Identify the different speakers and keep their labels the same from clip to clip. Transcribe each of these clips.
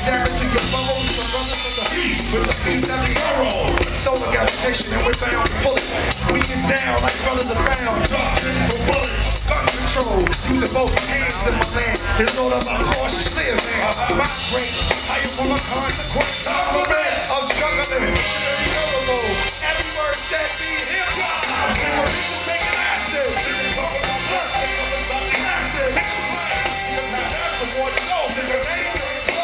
Speaker 1: damage to your bones. The brothers of the beast with the beast every arrow. Solar gravitation and we're bound to pull it. We is down like brothers are found. Doctrine for bullets. Gun control. Using both hands in my land. It's all about cautious living. My brain. Higher from a consequence. Compliments of struggling. Every word that be hip-hop. I'm sick of people taking acid. Sick of talking about blood. Sick of talking acid. That's the more to know. Sick of hate.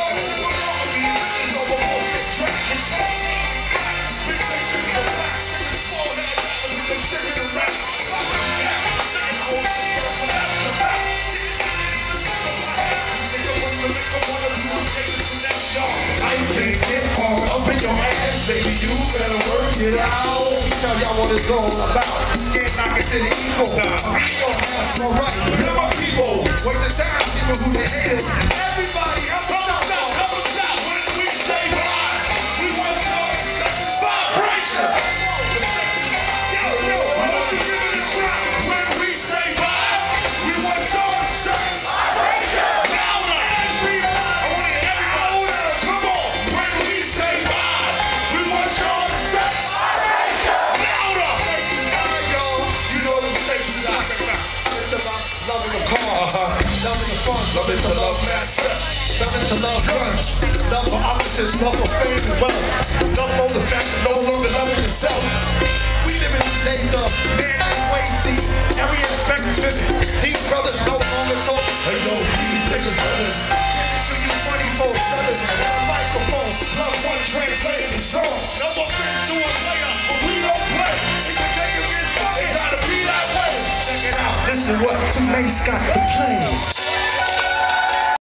Speaker 1: I can't get all up in your ass, baby, you better work it out. Tell y'all what it's all about. Scared knocking to the ego. We don't have no right. You're my people. Waste of time, people who they hate it. Everybody, help us out. Help us out. When we say why, we want your vibration. Yo, I want you to give it a try. When we say why, we want your vibration. Louder. I want to hear everybody. Come on. When we say why, we want your vibration. Louder. You know the places I it's about loving the car, loving the fun, loving to love master, loving to love guns, love for opposites, love for fame and wealth, love for the fact that no longer loving yourself. We live in these days of man and way, see, every aspect is vivid. These brothers no longer talk. Hey yo, these niggas brothers. So you 24/7 on a microphone, love one translated song. No more friends to a player, but we don't play. If you take it, it gotta be that way. Check it out. Listen what T-Mace got to play.